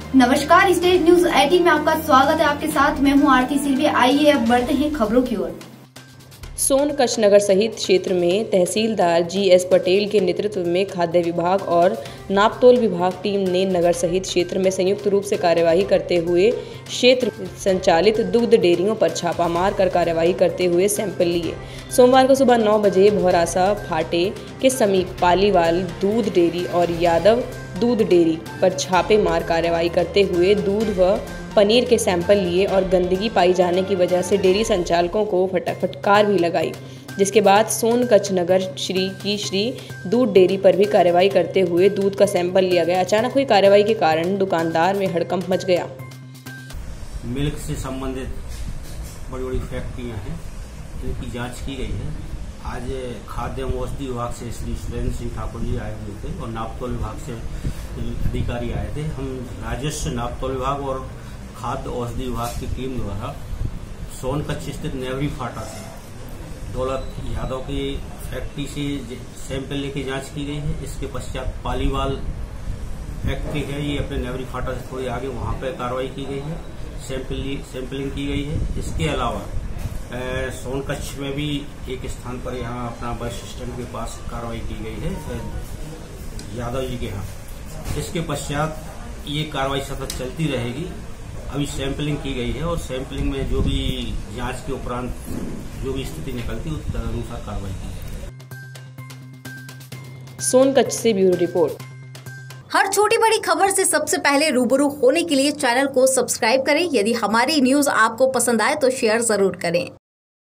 नमस्कार, state news 18 में आपका स्वागत है। आपके साथ मैं हूं आरती सिल्वी। आइए अब बढ़ते हैं खबरों की ओर। सोनकच्छ नगर सहित क्षेत्र में तहसीलदार GS पटेल के नेतृत्व में खाद्य विभाग और नापतोल विभाग टीम ने नगर सहित क्षेत्र में संयुक्त रूप से कार्यवाही करते हुए क्षेत्र संचालित दुग्ध डेयरियों पर छापा मार कर कार्यवाही करते हुए सैंपल लिए। सोमवार को सुबह 9 बजे भौरासा फाटे के समीप पालीवाल दूध डेयरी और यादव दूध डेयरी पर छापे मार कार्रवाई करते हुए दूध व पनीर के सैंपल लिए और गंदगी पाई जाने की वजह से डेयरी संचालकों को फटकार भी लगाई, जिसके बाद सोनकच्छ नगर श्री दूध डेयरी पर भी कार्रवाई करते हुए दूध का सैंपल लिया गया। अचानक हुई कार्रवाई के कारण दुकानदार में हड़कंप मच गया। मिल्क से संबंधित बड़ी बड़ी फैक्ट्रियां हैं जिनकी जांच की गई है। आज खाद्य एवं औषधि विभाग से श्री सुरेंद्र सिंह ठाकुर जी आए हुए थे और नापतोल विभाग से अधिकारी आए थे। हम राजस्व, नापतोल विभाग और खाद्य औषधि विभाग की टीम द्वारा सोनकच्छ स्थित नेवरी फाटा से दौलत यादव की फैक्ट्री से सैंपल लेके जांच की गई है। इसके पश्चात पालीवाल फैक्ट्री है, ये अपने नेवरी फाटा से थोड़ी आगे, वहां पर कार्रवाई की गई है, सैंपलिंग की गई है। इसके अलावा सोनकच्छ में भी एक स्थान पर यहाँ अपना बस स्टैंड के पास कार्रवाई की गई है यादव जी के यहाँ। इसके पश्चात ये कार्रवाई सतत चलती रहेगी। अभी सैंपलिंग की गई है और सैंपलिंग में जो भी जांच के उपरांत जो भी स्थिति निकलती है उस तदनुसार कार्रवाई की जाएगी। सोनकच्छ से ब्यूरो रिपोर्ट। हर छोटी बड़ी खबर से सबसे पहले रूबरू होने के लिए चैनल को सब्सक्राइब करें। यदि हमारी न्यूज आपको पसंद आए तो शेयर जरूर करें।